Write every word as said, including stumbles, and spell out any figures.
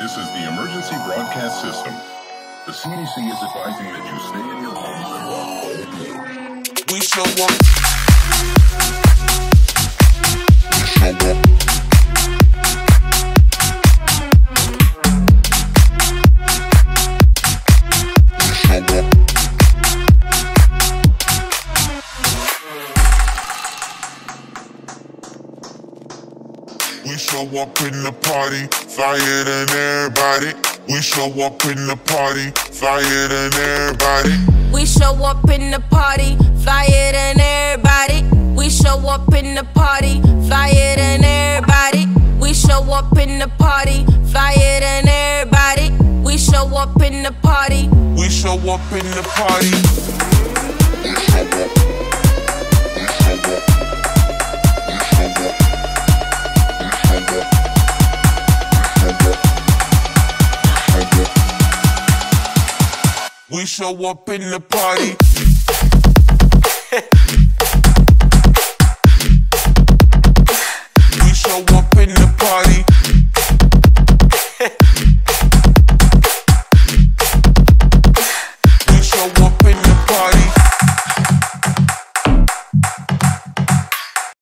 This is the emergency broadcast system. The C D C is advising that you stay in your homes and walk home. We show up. We show up in the party, flyer than everybody. We show up in the party, flyer than everybody. We show up in the party, flyer than everybody. We show up in the party, flyer than everybody. We show up in the party, flyer than everybody. We show up in the party. We show up in the party. We show up. We show up. We show up. We show up in the party.